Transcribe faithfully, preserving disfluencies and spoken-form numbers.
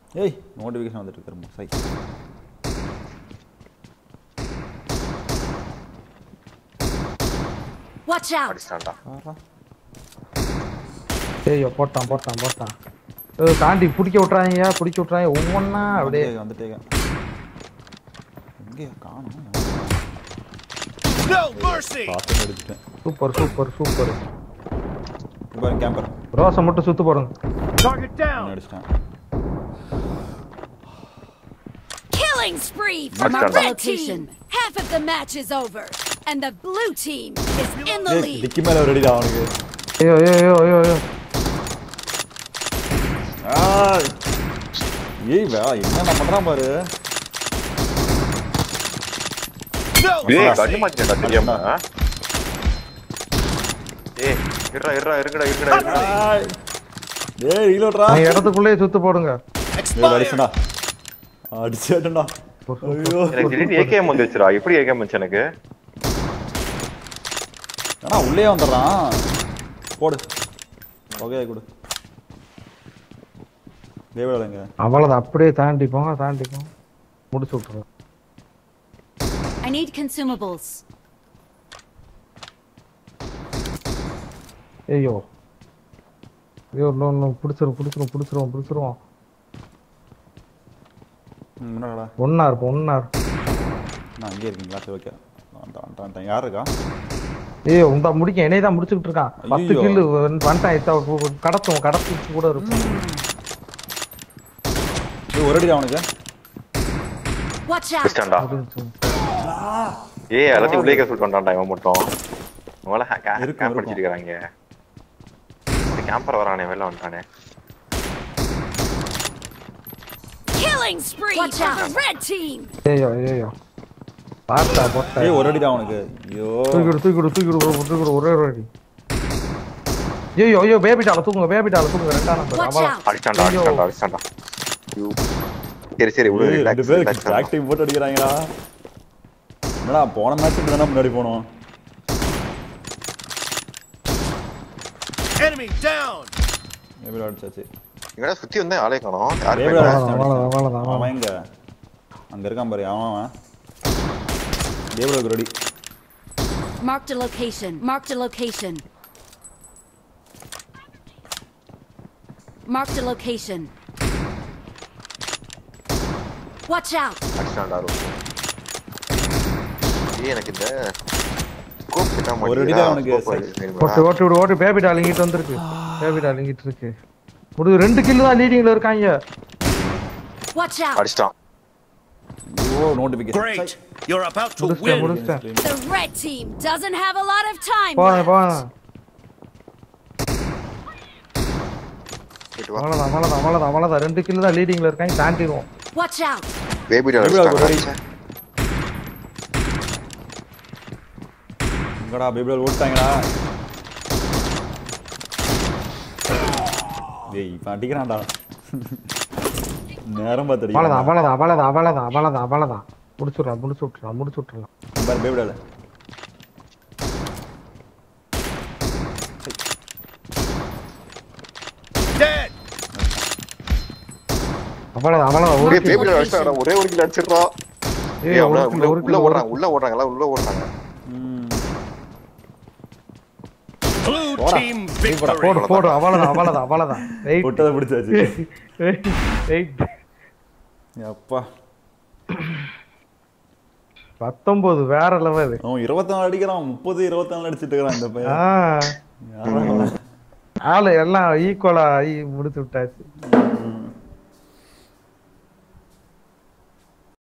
ஏய் நோட்டிஃபிகேஷன் வந்துட்டு இருக்குறோம் சை Watch out. அடிச்சான்டா. ஏய் போட்டான் போட்டான் போட்டான். ஏய் தாண்டி புடிக்க விட்றாங்க புடிக்க விட்றாங்க ஒவ்வொண்ணா அப்படியே வந்துட்டேங்க. எங்க காணோம். No mercy. பாத்து அடிச்சிட்டேன். Super super super. இப்போ கேம்பர். ரோஸ மட்டும் சுத்து போடுங்க. Target down. அடிச்சிட்டேன். Killing spree from our red team. Half of the match is over. And the blue team is in the lead. டிக்கி மேல ஒரு அடிடா அவனுக்கு. ஐயோ ஐயோ ஐயோ ஐயோ. ஆ ஏய் வா என்ன பண்றான் பாரு. ஏய் கண்ணு மாட்டிட்டா தெரியாம. ஏய் இருடா இருடா இருக்கடா இருக்கடா. ஏய் ரீலோட்ரா. நான் இடத்துக்குள்ளே சுத்து போடுங்க. ஏய் அடிச்சடா. அடிச்சடா. ஐயோ எனக்கு திடீர்னு ஏகேஎம் வந்துச்சுடா. எப்படி ஏகேஎம் வந்துச்சு எனக்கு? ஆனா உள்ளே வந்துறான். போடு. ஓகே குடு. தேவலங்க. அவ்வளவுதான் அப்படியே தாண்டி போங்க தாண்டி போங்க. முடிச்சு விட்டுறோம். I need consumables. ஐயோ. ஐயோ நோ நோ புடிச்சிரும் புடிச்சிரும் புடிச்சிரும் புடிச்சிரும். என்னடா? ஒண்ணா இருப்போம் ஒண்ணா. நான் அங்கே இருக்கீங்களா? சரி ஓகே. டான் டான் டான் யார் இருக்கா? ஏய் உண்டா முடிக்க என்னைய தான் முடிச்சிட்டு இருக்கான். பத்து கில் வந்துட்டான். கடத்தும் கடத்து கூட இருக்கும். ஏய் ஒரு அடி அவனுக்கு. Watch out. அடிச்சான்டா. ஏய் எல்லாத்தையும் உள்ளே கேஸ் பண்றான்டா இவன் மட்டும். அவள கேம்ப் பண்ணிட்டு இருக்காங்க. இந்த கேம்பர் வரானே வெளில வந்துட்டானே. Killing spree from the red team. ஐயோ ஐயோ. பாத்தா போட்டா. ஏய் ஒரு அடி தான் அவனுக்கு. ஐயோ. தூக்கிடு தூக்கிடு தூக்கிடு தூக்கிடு ஒரே ஒரு அடி. ஐயோ ஐயோ பேபி டால தூக்குங்க பேபி டால தூக்குங்க ரெண்டாம் நம்பர். அவள அடிச்சான்டா அடிச்சான்டா அடிச்சான்டா. சரி சரி விடு ரெண்டு பேர் ஆக்டிவ் போட் அடிக்கறாங்கடா. என்னடா போன மேட்ச்க்கு தான முன்னாடி போனோம். Enemy down. எவ்வளவு அடிச்சாச்சு. இங்கடா சுத்தி வந்தே ஆளே காணோம். யாரு அவள அவள அவன் எங்க? அங்க இருக்கான் பாரு அவன் அவன். தேவலோக ready. Marked a location. Marked a location. Marked a location. Watch out. அடிச்சான்டா ரோ. ஏய் எனக்கு இந்த ஸ்கோப் கிட்ட மாட்டேங்குது. ஒரு அடி தான் அவனுக்கு. ஓட்டு ஓட்டு விடு ஓட்டு பேபி டால் இங்கிட்டு வந்திருக்கு. பேபி டால் இங்கிட்டு இருக்கு. ஒரு ரெண்டு கில் தான் லீடிங்ல இருக்காங்க. Watch out. அடிச்சான். ஓ notification. Great. You're about to முடிச்சிட்டேன் win. முடிச்சிட்டேன். The red team doesn't have a lot of time. போங்க போங்க. போய்ட்டு வா. அவ்வளவுதான் அவ்வளவுதான் அவ்வளவுதான் அவ்வளவுதான் ரெண்டு கில் தான் லீடிங்ல இருக்காங்க தாண்டிடுவோம். Watch out. பேபி டால் அடிச்சான். எங்கடா பேபி டால் ஓட்டாங்கடா. ஏய் இப்ப அடிக்கறான்டா. நேரம் பார்த்து அடிக்கறான். அவ்வளவுதான் அவ்வளவுதான் அவ்வளவுதான் அவ்வளவுதான் அவ்வளவுதான் அவ்வளவுதான். முடிச்சுறலாம் முடிச்சு விட்டுறலாம் முடிச்சு விட்டுறலாம். பாரு பேபி டால். Dead. அவ்வளவுதான் அவ்வளவுதான் ஒரு ஒரே பேபி டால் அடிச்சாடா. ஒரே ஒரு கில் அடிச்சிரறா. ஏய் அவள உள்ள உள்ள ஓடுறாங்க உள்ள ஓடுறாங்க எல்லாம் உள்ள ஓடுறாங்க. Blue team victory. போடு போடு அவ்வளவுதான் அவ்வளவுதான் அவ்வளவுதான். ரைட் ஒட்டத பிடிச்சாச்சு. ரைட். அப்பா. பத்தொன்பது வேற லெவல். அவன் இருபத்தி நாலு அடிக்கிறான். முப்பது இருபத்தி நாலு அடிச்சிட்டு இருக்கான் இந்த பையன். ஆ ஆளு எல்லாம் ஈக்குவலா முடிச்சு விட்டாச்சு.